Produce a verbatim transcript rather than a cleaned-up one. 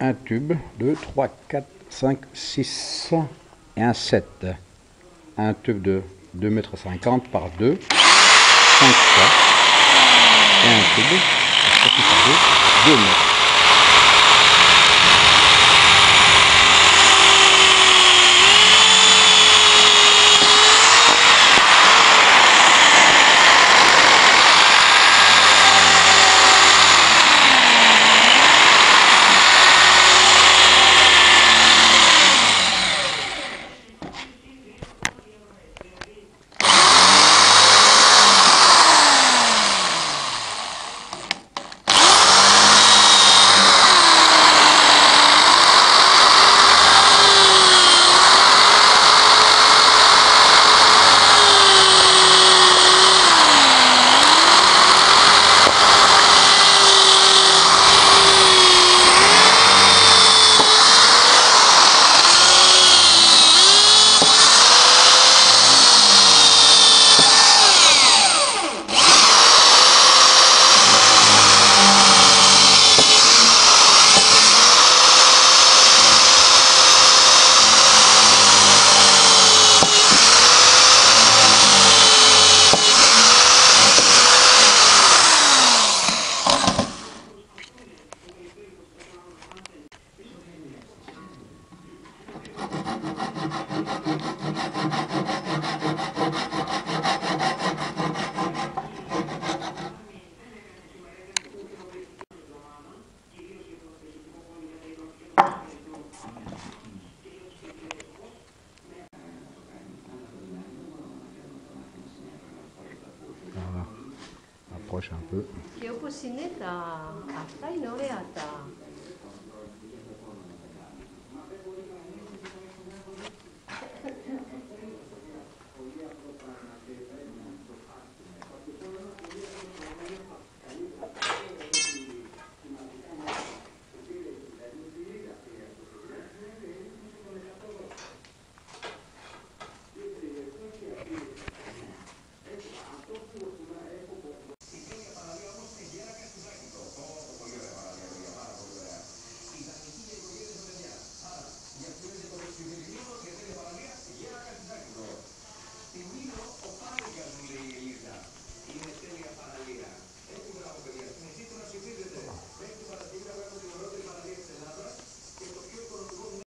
un tube, deux, trois, quatre, cinq, six et un sept. Un tube de deux mètres cinquante par deux, cinq fois, et un tube par deux, deux mètres. Approche un peu. Και όπως είναι τα... αυτά είναι ωραία τα...